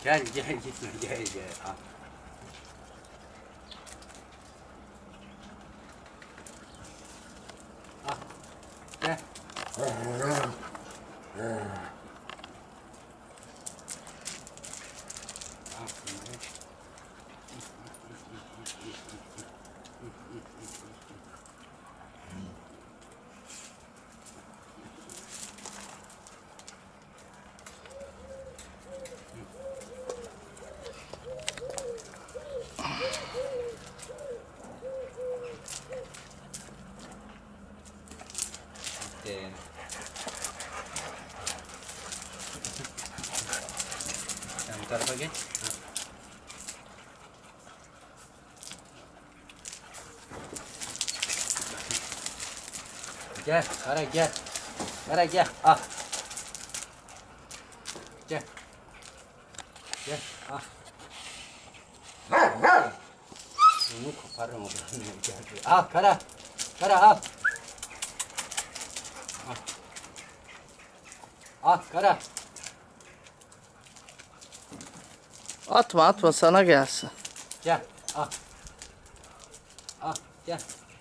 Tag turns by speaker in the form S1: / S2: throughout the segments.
S1: Gel gitme gel. Al. Al. Gel. Sen bu tarafa geç. Gel, Kara gel. Kara gel, al. Gel. Gel, al. Bunu koparırım o zaman. Gel. Al Kara. Kara al. Al. Al Kara.
S2: Atma sana gelsin.
S1: Gel, al. Al, gel.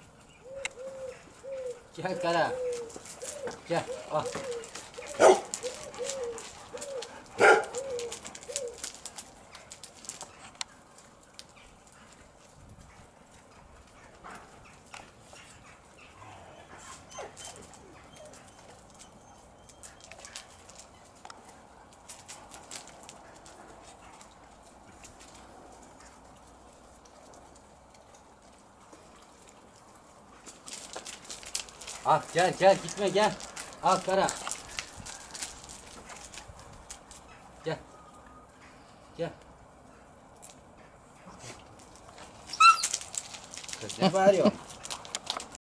S1: Gel Kara. Gel, al. Al gel gitme gel. Al Kara. Gel. Gel. Kız ne bağırıyorsun?